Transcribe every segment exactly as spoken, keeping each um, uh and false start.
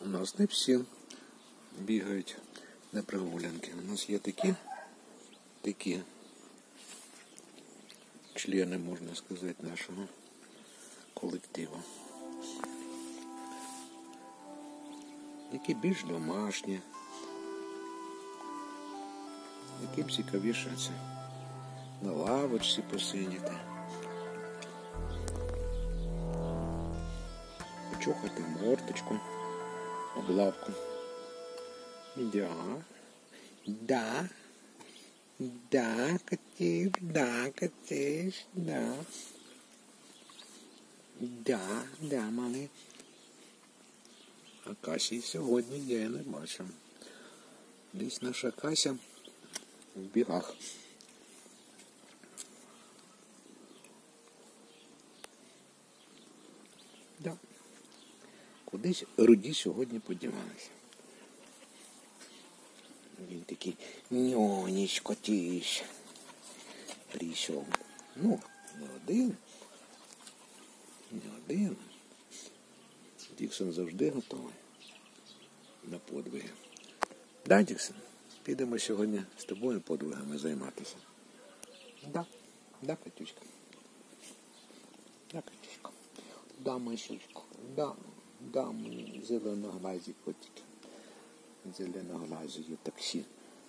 у нас не всі бігають на прогулянки. У нас є такі, такі члени, можна сказати, нашого колективу, які більш домашні, яким цікавіше це на лавочці посидіти, почухати мордочку об лавку. Да, да, да, котиш, да, котиш, да. Да, да, малий. А Касі сьогодні я не бачу. Десь наша Кася в бігах. Да. Кудись Руді сьогодні подівалися. Він такий, ньонечко, тіш. Прийшов. Ну, не один. Не один. Діксон завжди готовий на подвиги. Да, Діксон? Підемо сьогодні з тобою подвигами займатися. Да. Да, Катюшка. Да, Катюшка. Да, Масюшка. Да. Да, мені зеленоглазі котики. Зеленоглазі таксі.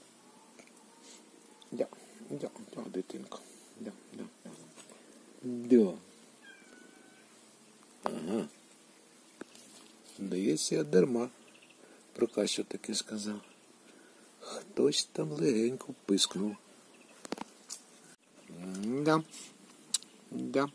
Да. Да, да, дитинка. Да, да, да. Да. Ага. Здається, я дарма про Касю таки сказав. Хтось там легенько пискнув. Да. Да.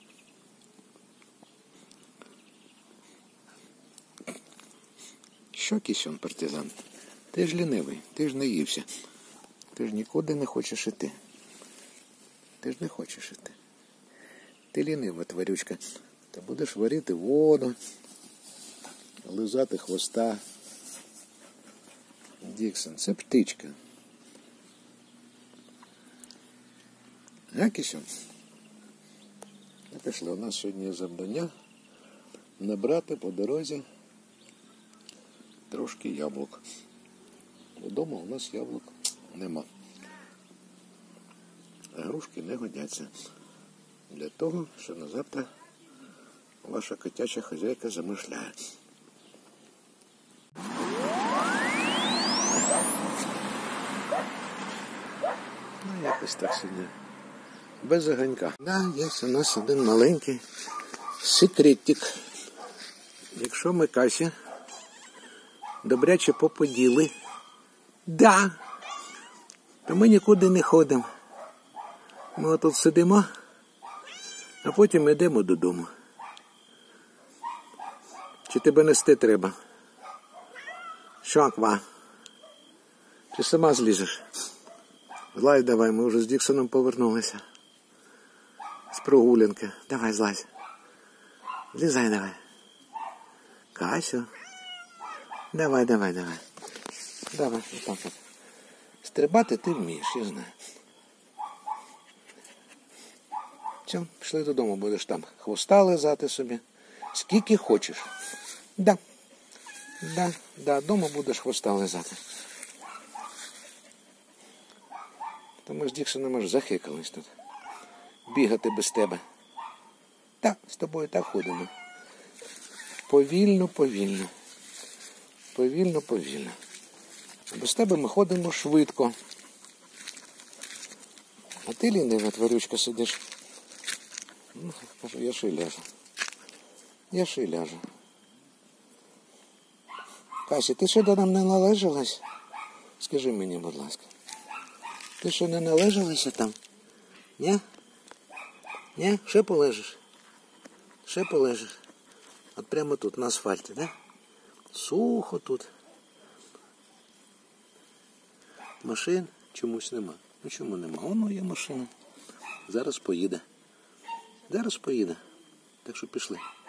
Що, Кісьон, партизан? Ти ж лінивий, ти ж не ївся. Ти ж нікуди не хочеш іти. Ти ж не хочеш іти. Ти лінива, тварючка. Ти будеш варити воду, лизати хвоста. Діксон, це птичка. А, Кісьон? Ну, пішли, у нас сьогодні є завдання набрати по дорозі трошки яблук. Вдома у нас яблук нема. А грушки не годяться. Для того, що на завтра ваша котяча хазяйка замишляє. Ну, якось так сьогодні. Без огонька. Да, є у нас один маленький секретик. Якщо ми Касі добряче поподіли, да, то ми нікуди не ходимо. Ми отут сидимо, а потім йдемо додому. Чи тебе нести треба? Що, Аква? Чи сама злізеш? Злазь давай, ми вже з Діксоном повернулися. З прогулянки. Давай, злазь. Злізай давай. Касю. Давай, давай, давай. Давай, отак от. Стрибати ти вмієш, я знаю. Все, пішли додому, будеш там хвоста лизати собі. Скільки хочеш. Да. Да, да, дома будеш хвоста лизати. Та ми з Діксоном аж захикались тут. Бігати без тебе. Так, з тобою так ходимо. Повільно, повільно. Повільно, повільно. Без тебе ми ходимо швидко. А ти, лінива тварючка, сидиш. Ну, кажу, я ще й ляжу. Я ще й ляжу. Касі, ти ще до нам не належалась? Скажи мені, будь ласка. Ти що, не належалася там? Ні? Ні? Ще полежиш? Ще полежиш? От прямо тут, на асфальті, да? Сухо тут. Машин чомусь нема. Ну чому нема? Воно є машина. Зараз поїде. Зараз поїде. Так що пішли.